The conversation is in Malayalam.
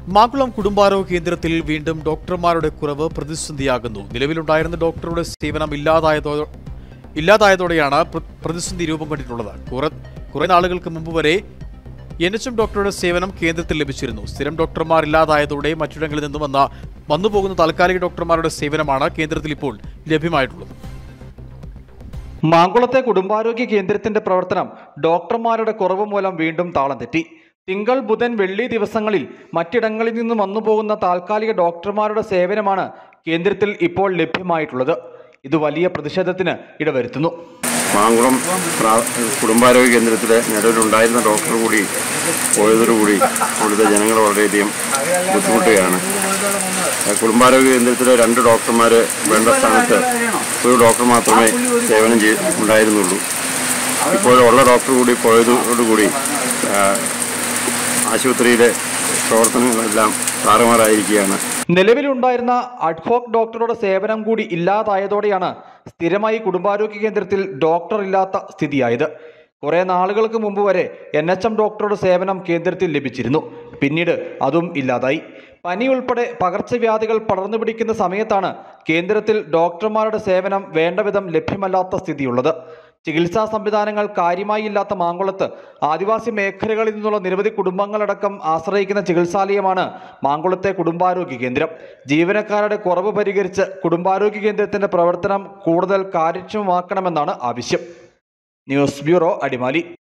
മാക്കുളം കുടുംബാരോഗ്യ കേന്ദ്രത്തിൽ വീണ്ടും ഡോക്ടർമാരുടെ കുറവ് പ്രതിസന്ധിയാകുന്നു. നിലവിലുണ്ടായിരുന്ന ഡോക്ടറുടെ സേവനം ഇല്ലാതായതോടെയാണ് പ്രതിസന്ധി രൂപം കൊണ്ടിട്ടുള്ളത്. കുറെ നാളുകൾക്ക് മുമ്പ് വരെ NHM ഡോക്ടറുടെ സേവനം കേന്ദ്രത്തിൽ ലഭിച്ചിരുന്നു. സ്ഥിരം ഡോക്ടർമാർ ഇല്ലാതായതോടെ മറ്റിടങ്ങളിൽ നിന്നും വന്നുപോകുന്ന താൽക്കാലിക ഡോക്ടർമാരുടെ സേവനമാണ് കേന്ദ്രത്തിൽ ഇപ്പോൾ ലഭ്യമായിട്ടുള്ളത്. മാങ്കുളത്തെ കുടുംബാരോഗ്യ കേന്ദ്രത്തിന്റെ പ്രവർത്തനം ഡോക്ടർമാരുടെ കുറവ് മൂലം വീണ്ടും താളം തെറ്റി. തിങ്കൾ, ബുധൻ, വെള്ളി ദിവസങ്ങളിൽ മറ്റിടങ്ങളിൽ നിന്നും വന്നുപോകുന്ന താൽക്കാലിക ഡോക്ടർമാരുടെ സേവനമാണ് കേന്ദ്രത്തിൽ ഇപ്പോൾ ലഭ്യമായിട്ടുള്ളത്. ഇത് വലിയ പ്രതിഷേധത്തിന് ഇടവരുത്തുന്നു. മാങ്കുളം കുടുംബാരോഗ്യ കേന്ദ്രത്തിലെ നിലവിലുണ്ടായിരുന്ന ഡോക്ടർ കൂടി പോയതോടുകൂടി ഇവിടുത്തെ ജനങ്ങൾ വളരെയധികം ബുദ്ധിമുട്ടുകയാണ്. കുടുംബാരോഗ്യ കേന്ദ്രത്തിലെ 2 ഡോക്ടർമാർ വേണ്ട സ്ഥാനത്ത് ഒരു ഡോക്ടർ മാത്രമേ സേവനം ഉണ്ടായിരുന്നുള്ളൂ. ഇപ്പോഴുള്ള ഡോക്ടർ കൂടി പോയതോടുകൂടി ആശുപത്രിയിലെ പ്രവർത്തനങ്ങളെല്ലാം താറുമാറായിരിക്കുകയാണ്. നിലവിലുണ്ടായിരുന്ന അഡ്ഹോക് ഡോക്ടറുടെ സേവനം കൂടി ഇല്ലാതായതോടെയാണ് സ്ഥിരമായി കുടുംബാരോഗ്യ കേന്ദ്രത്തിൽ ഡോക്ടർ ഇല്ലാത്ത സ്ഥിതിയായത്. കുറെ നാളുകൾക്ക് മുമ്പ് വരെ NHM ഡോക്ടറുടെ സേവനം കേന്ദ്രത്തിൽ ലഭിച്ചിരുന്നു. പിന്നീട് അതും ഇല്ലാതായി. പനി ഉൾപ്പെടെ പകർച്ചവ്യാധികൾ പടർന്നു പിടിക്കുന്ന സമയത്താണ് കേന്ദ്രത്തിൽ ഡോക്ടർമാരുടെ സേവനം വേണ്ടവിധം ലഭ്യമല്ലാത്ത സ്ഥിതിയുള്ളത്. ചികിത്സാ സംവിധാനങ്ങൾ കാര്യമായി ഇല്ലാത്ത മാങ്കുളത്ത് ആദിവാസി മേഖലകളിൽ നിന്നുള്ള നിരവധി കുടുംബങ്ങളടക്കം ആശ്രയിക്കുന്ന ചികിത്സാലയമാണ് മാങ്കുളത്തെ കുടുംബാരോഗ്യ കേന്ദ്രം. ജീവനക്കാരുടെ കുറവ് പരിഹരിച്ച് കുടുംബാരോഗ്യ കേന്ദ്രത്തിന്റെ പ്രവർത്തനം കൂടുതൽ കാര്യക്ഷമമാക്കണമെന്നാണ് ആവശ്യം. News bureau, Adimali.